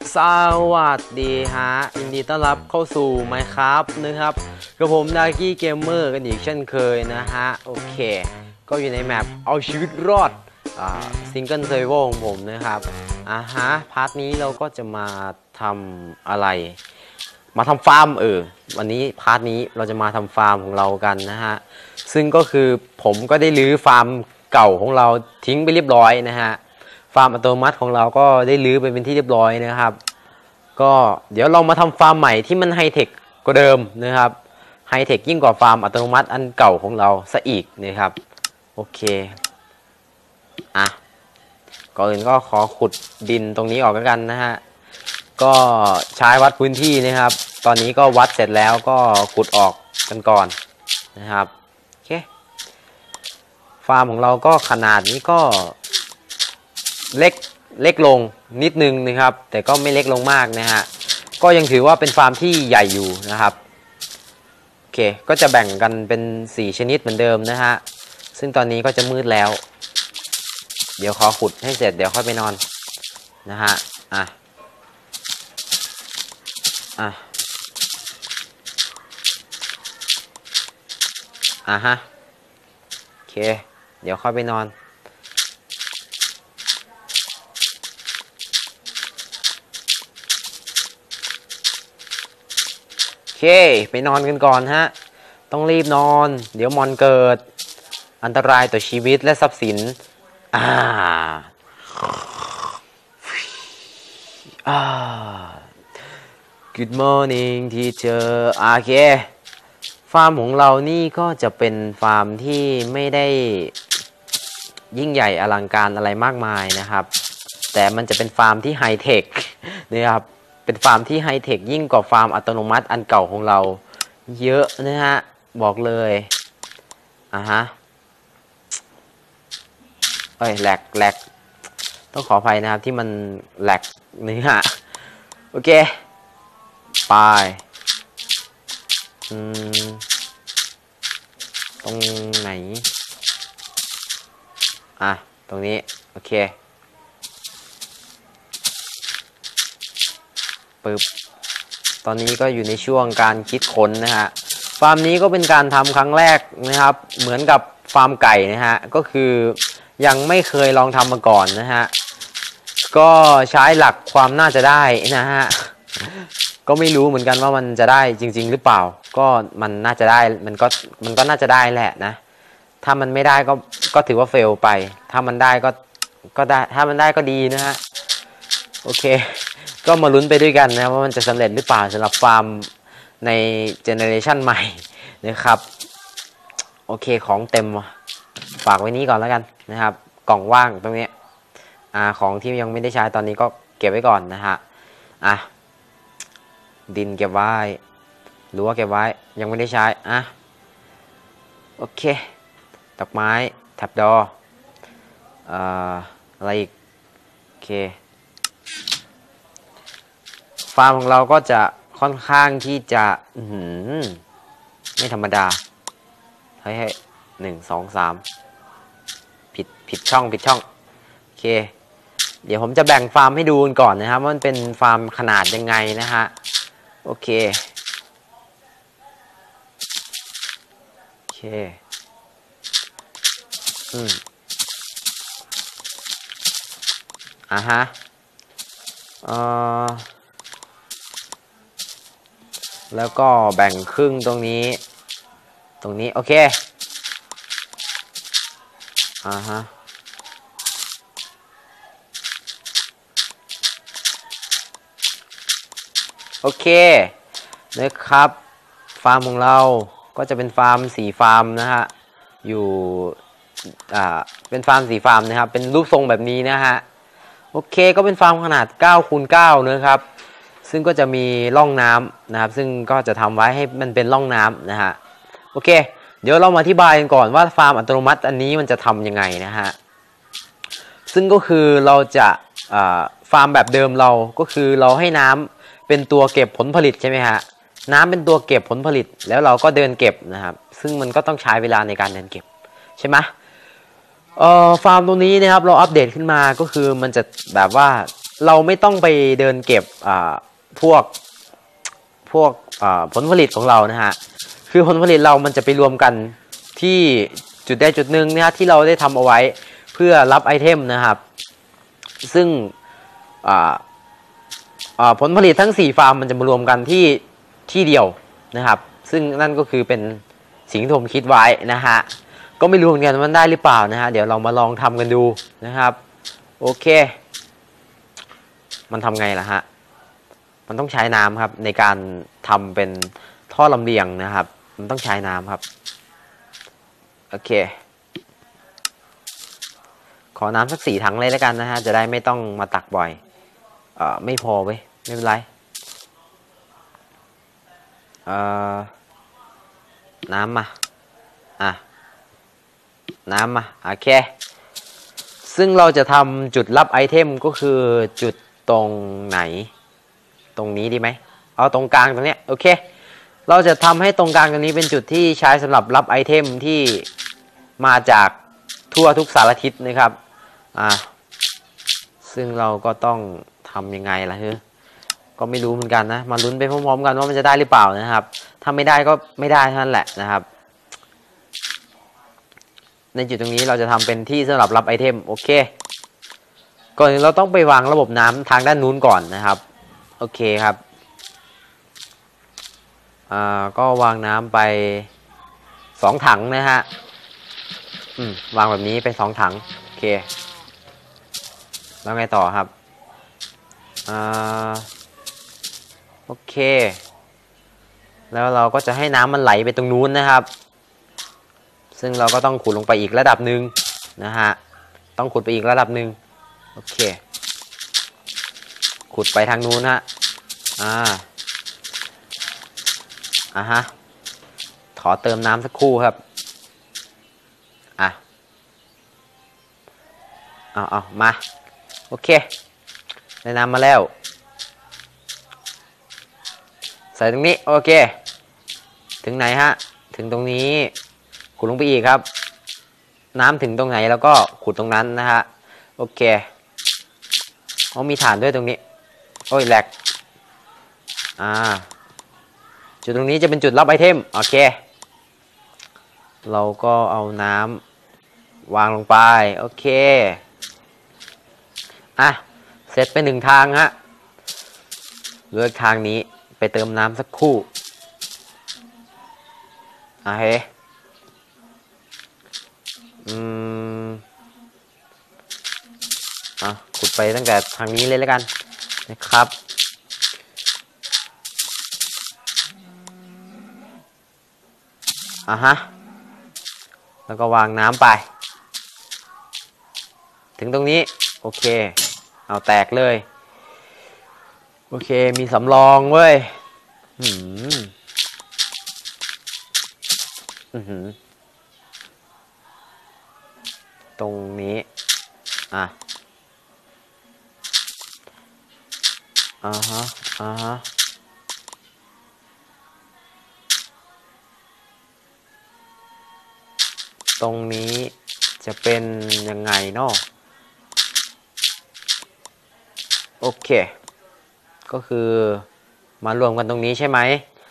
สวัสดีฮะยินดีต้อนรับเข้าสู่ Minecraft นะครับกับผมดากี้เกมเมอร์กันอีกเช่นเคยนะฮะโอเคก็อยู่ในแมปเอาชีวิตรอดซิงเกิลเซอร์ไวของผมนะครับพาร์ทนี้เราก็จะมาทำอะไรมาทำฟาร์มวันนี้พาร์ทนี้เราจะมาทำฟาร์มของเรากันนะฮะซึ่งก็คือผมก็ได้รื้อฟาร์มเก่าของเราทิ้งไปเรียบร้อยนะฮะฟาร์มอัตโนมัติของเราก็ได้รื้อไปเป็นที่เรียบร้อยนะครับก็เดี๋ยวเรามาทำฟาร์มใหม่ที่มันไฮเทคกว่าเดิมนะครับไฮเทคยิ่งกว่าฟาร์มอัตโนมัติอันเก่าของเราซะอีกนะครับโอเคก่อนอื่นก็ขอขุดดินตรงนี้ออกกันนะฮะก็ใช้วัดพื้นที่นะครับตอนนี้ก็วัดเสร็จแล้วก็ขุดออกกันก่อนนะครับโอเคฟาร์มของเราก็ขนาดนี้ก็เล็กลงนิดนึงนะครับแต่ก็ไม่เล็กลงมากนะฮะก็ยังถือว่าเป็นฟาร์มที่ใหญ่อยู่นะครับโอเคก็จะแบ่งกันเป็น4ชนิดเหมือนเดิมนะฮะซึ่งตอนนี้ก็จะมืดแล้วเดี๋ยวขอขุดให้เสร็จเดี๋ยวค่อยไปนอนนะฮะโอเคเดี๋ยวค่อยไปนอนโอเคไปนอนกันก่อนฮะต้องรีบนอนเดี๋ยวมอนเกิดอันตรายต่อชีวิตและทรัพย์สินGood morning teacher โอเคฟาร์มของเรานี่ก็จะเป็นฟาร์มที่ไม่ได้ยิ่งใหญ่อลังการอะไรมากมายนะครับแต่มันจะเป็นฟาร์มที่ไฮเทคนะครับเป็นฟาร์มที่ไฮเทคยิ่งกว่าฟาร์มอัตโนมัติอันเก่าของเราเยอะนะฮะบอกเลยแหลกต้องขออภัยนะครับที่มันแหลกนี่ฮะโอเคไปตรงไหนตรงนี้โอเคปึ๊บตอนนี้ก็อยู่ในช่วงการคิดค้นนะฮะฟาร์มนี้ก็เป็นการทำครั้งแรกนะครับเหมือนกับฟาร์มไก่นะฮะก็คือยังไม่เคยลองทำมาก่อนนะฮะก็ใช้หลักความน่าจะได้นะฮะก็ไม่รู้เหมือนกันว่ามันจะได้จริงๆหรือเปล่าก็มันน่าจะได้มันก็น่าจะได้แหละนะถ้ามันไม่ได้ก็ถือว่าเฟลไปถ้ามันได้ก็ได้ถ้ามันได้ก็ดีนะฮะโอเคก็มาลุ้นไปด้วยกันนะว่ามันจะสำเร็จหรือเปล่าสำหรับฟาร์มในเจเนอเรชันใหม่นะครับโอเคของเต็มฝากไว้นี้ก่อนแล้วกันนะครับกล่องว่างตรงนี้ของที่ยังไม่ได้ใช้ตอนนี้ก็เก็บไว้ก่อนนะฮะดินเก็บไว้หรือว่าเก็บไว้ยังไม่ได้ใช้โอเคดอกไม้แท็บดออะไรอีกโอเคฟาร์มของเราก็จะค่อนข้างที่จะไม่ธรรมดาให้1 2 3ผิดช่องโอเคเดี๋ยวผมจะแบ่งฟาร์มให้ดูกันก่อนนะครับว่ามันเป็นฟาร์มขนาดยังไงนะฮะโอเคแล้วก็แบ่งครึ่งตรงนี้โอเคโอเคนะครับฟาร์มของเราก็จะเป็นฟาร์ม4ฟาร์มนะฮะอยู่เป็นฟาร์ม4ฟาร์มนะครับเป็นรูปทรงแบบนี้นะฮะโอเคก็เป็นฟาร์มขนาด9x9นะครับซึ่งก็จะมีร่องน้ำนะครับซึ่งก็จะทำไว้ให้มันเป็นร่องน้ำนะฮะโอเคเดี๋ยวเรามาอธิบายกันก่อนว่าฟาร์มอัตโนมัติอันนี้มันจะทำยังไงนะฮะซึ่งก็คือเราจะฟาร์มแบบเดิมเราก็คือเราให้น้ำเป็นตัวเก็บผลผลิตใช่ไหมฮะน้ำเป็นตัวเก็บผลผลิตแล้วเราก็เดินเก็บนะครับซึ่งมันก็ต้องใช้เวลาในการเดินเก็บใช่ไหมฟาร์มตรงนี้นะครับเราอัปเดตขึ้นมาก็คือมันจะแบบว่าเราไม่ต้องไปเดินเก็บพวกพวกผลผลิตของเรานะฮะคือผลผลิตเรามันจะไปรวมกันที่จุดใดจุดหนึ่งนะฮะที่เราได้ทำเอาไว้เพื่อรับไอเทมนะครับซึ่งผลผลิตทั้ง4ฟาร์มมันจะมารวมกันที่เดียวนะครับซึ่งนั่นก็คือเป็นสิ่งที่ผมคิดไว้นะฮะก็ไม่รู้เหมือนกันว่ามันได้หรือเปล่านะฮะเดี๋ยวเรามาลองทำกันดูนะครับโอเคมันทำไงล่ะฮะมันต้องใช้น้ำครับในการทำเป็นท่อลำเลียงนะครับมันต้องใช้น้ำครับโอเคขอน้ำสัก4 ถังเลยแล้วกันนะฮะจะได้ไม่ต้องมาตักบ่อยไม่พอเว้ยไม่เป็นไรน้ำมาน้ำมาโอเคซึ่งเราจะทำจุดรับไอเทมก็คือจุดตรงไหนตรงนี้ดีไหมเอาตรงกลางตรงเนี้ยโอเคเราจะทำให้ตรงกลางตรงนี้เป็นจุดที่ใช้สำหรับรับไอเทมที่มาจากทั่วทุกสารทิศนะครับซึ่งเราก็ต้องทำยังไงล่ะเฮ้ยก็ไม่รู้เหมือนกันนะมาลุ้นไปพร้อมๆกันว่ามันจะได้หรือเปล่านะครับถ้าไม่ได้ก็ไม่ได้เท่านั้นแหละนะครับในจุดตรงนี้เราจะทำเป็นที่สำหรับรับไอเทมโอเคก่อนอื่นเราต้องไปวางระบบน้ำทางด้านนู้นก่อนนะครับโอเคครับก็วางน้ำไป2 ถังนะฮะวางแบบนี้ไป2 ถังโอเคแล้วไงต่อครับโอเคแล้วเราก็จะให้น้ำมันไหลไปตรงนู้นนะครับซึ่งเราก็ต้องขุดลงไปอีกระดับหนึ่งนะฮะต้องขุดไปอีกระดับหนึ่งโอเคขุดไปทางนู้นฮะฮะขอเติมน้ำสักครู่ครับเอามาโอเคได้น้ำมาแล้วใส่ตรงนี้โอเคถึงไหนฮะถึงตรงนี้ขุดลงไปอีกครับน้ำถึงตรงไหนแล้วก็ขุดตรงนั้นนะฮะโอเคมีฐานด้วยตรงนี้โอ้ยแหลกจุดตรงนี้จะเป็นจุดรับไอเทมโอเคเราก็เอาน้ำวางลงไปโอเคเสร็จไป1 ทางฮะเลือกทางนี้ไปเติมน้ำสักครู่โอเคขุดไปตั้งแต่ทางนี้เลยแล้วกันนะครับแล้วก็วางน้ำไปถึงตรงนี้โอเคเอาแตกเลยโอเคมีสำรองเว้ยตรงนี้ตรงนี้จะเป็นยังไงเนาะโอเคก็คือมารวมกันตรงนี้ใช่ไหม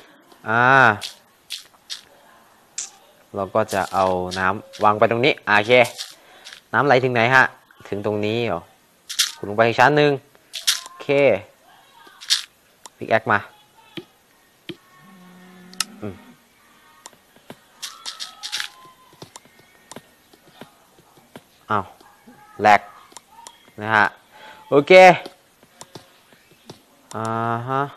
เราก็จะเอาน้ำวางไปตรงนี้โอเคน้ำไหลถึงไหนฮะถึงตรงนี้เหรอขุดลงไปอีกชั้นหนึ่งโอเคพิกแอคมาแหลกนะฮะโอเคฮะ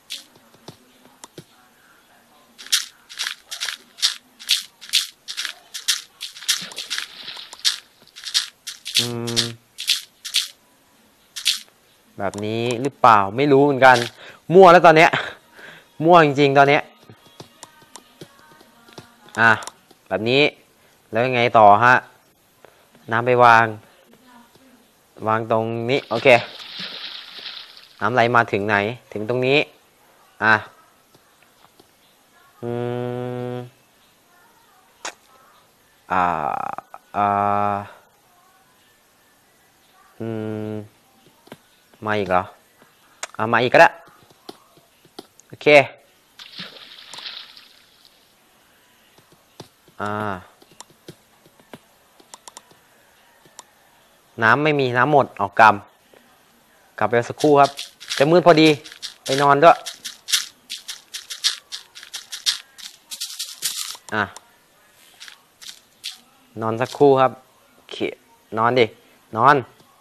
แบบนี้หรือเปล่าไม่รู้เหมือนกันมั่วแล้วตอนเนี้ยมั่วจริงๆตอนเนี้ยแบบนี้แล้วยังไงต่อฮะน้ำไปวางตรงนี้โอเคน้ำไหลมาถึงไหนถึงตรงนี้อืมอ่าอ่าอืมมาอีกเหรอมาอีกก็ได้โอเคน้ำไม่มีน้ำหมดออกกลับไปสักครู่ครับจะมืดพอดีไปนอนด้วยนอนสักครู่ครับนอนดินอน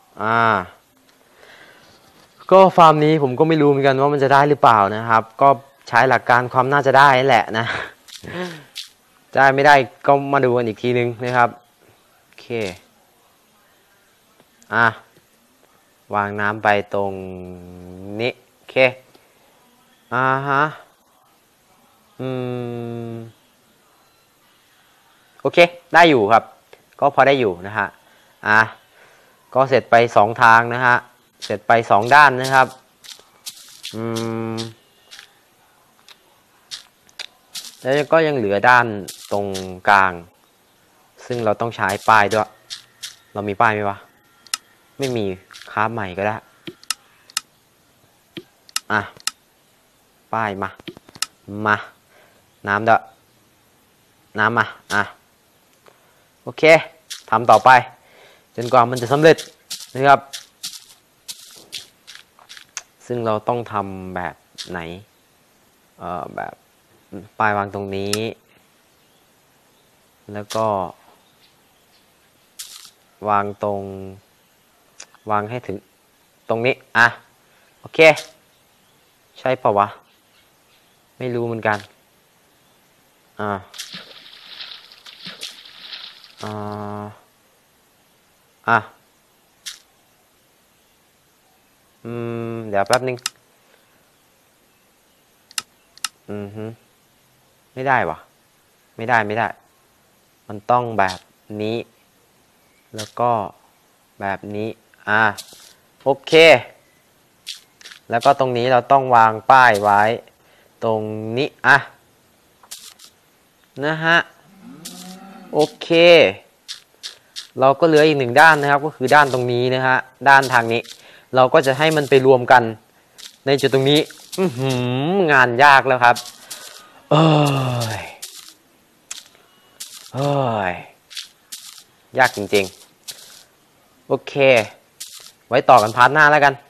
ก็ฟาร์มนี้ผมก็ไม่รู้เหมือนกันว่ามันจะได้หรือเปล่านะครับก็ใช้หลักการความน่าจะได้แหละนะได้ไม่ได้ก็มาดูกันอีกทีนึงนะครับโอเควางน้ำไปตรงนี้โอเคฮะโอเคได้อยู่ครับก็พอได้อยู่นะฮะก็เสร็จไป2ทางนะฮะเสร็จไป2ด้านนะครับแล้วก็ยังเหลือด้านตรงกลางซึ่งเราต้องใช้ป้ายด้วยเรามีป้ายไหมวะไม่มีคราฟใหม่ก็ได้ป้ายมาน้ำด้วยน้ำมาโอเคทำต่อไปจนกว่ามันจะสำเร็จนะครับซึ่งเราต้องทำแบบไหนแบบป้ายวางตรงนี้แล้วก็วางให้ถึงตรงนี้โอเคใช่ปะวะไม่รู้เหมือนกันเดี๋ยวแป๊บนึงไม่ได้วะไม่ได้มันต้องแบบนี้แล้วก็แบบนี้โอเคแล้วก็ตรงนี้เราต้องวางป้ายไว้ตรงนี้นะฮะโอเคเราก็เหลืออีก1ด้านนะครับก็คือด้านตรงนี้นะฮะด้านทางนี้เราก็จะให้มันไปรวมกันในจุดตรงนี้งานยากแล้วครับยากจริงๆโอเคไว้ต่อกันพาร์ทหน้าแล้วกัน